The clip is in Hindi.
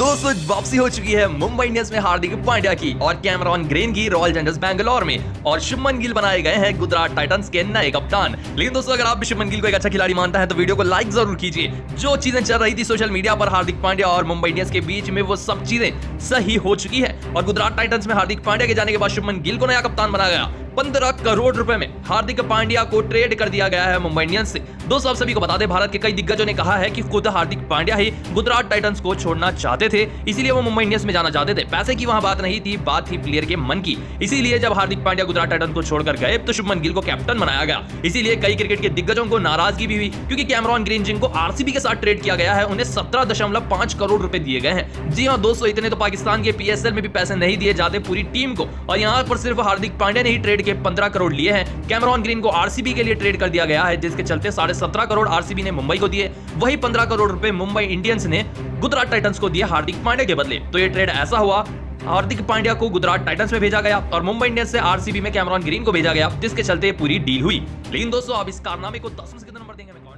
दोस्तों वापसी हो चुकी है मुंबई इंडियंस में हार्दिक पांड्या की और कैमरॉन ग्रीन की रॉयल चैलेंजर्स बैंगलोर में, और शुभमन गिल बनाए गए हैं गुजरात टाइटंस के नए कप्तान। लेकिन दोस्तों अगर आप भी शुभमन गिल को एक अच्छा खिलाड़ी मानते हैं तो वीडियो को लाइक जरूर कीजिए। जो चीजें चल रही थी सोशल मीडिया पर हार्दिक पांड्या और मुंबई इंडियंस के बीच में, वो सब चीजें सही हो चुकी है और गुजरात टाइटंस में हार्दिक पांड्या के जाने के बाद शुभमन गिल को नया कप्तान बनाया गया। 15 करोड़ रुपए में हार्दिक पांड्या को ट्रेड कर दिया गया है मुंबई इंडियंस से। दोस्तों आप सभी को बता दें, भारत के कई दिग्गजों ने कहा है कि खुद हार्दिक पांड्या ही गुजरात टाइटंस को छोड़ना चाहते थे, इसीलिए वो मुंबई इंडियंस में जाना चाहते थे। पैसे की वहां बात नहीं थी, बात थी प्लेयर के मन की। इसीलिए जब हार्दिक पांड्या गुजरात टाइटंस को छोड़कर गए तो शुभमन गिल को कैप्टन बनाया गया। इसीलिए कई क्रिकेट के दिग्गजों को नाराजगी भी हुई, क्योंकि कैमरॉन ग्रीन जिनको आरसीबी के साथ ट्रेड किया गया है, उन्हें 17.5 करोड़ रुपए दिए गए हैं। जी हां दोस्तों, इतने तो पाकिस्तान के पीएसएल में भी पैसे नहीं दिए जाते पूरी टीम को, और यहाँ पर सिर्फ हार्दिक पांड्या ने ही ट्रेड के 15 करोड़ लिए हैं। कैमरॉन ग्रीन को आरसीबी के लिए ट्रेड कर दिया गया है, जिसके चलते 17.5 करोड़ आरसीबी ने मुंबई को दिए। वही 15 करोड़ रुपए मुंबई इंडियंस ने गुजरात टाइटंस को दिए हार्दिक पांड्या के बदले। तो ये ट्रेड ऐसा हुआ, हार्दिक पांड्या को गुजरात टाइटंस में भेजा गया और मुंबई इंडियंस से आरसीबी में कैमरॉन ग्रीन को भेजा गया, जिसके चलते पूरी डील हुई। लेकिन दोस्तों आप इस कारनामे को 10 में से कितना नंबर देंगे?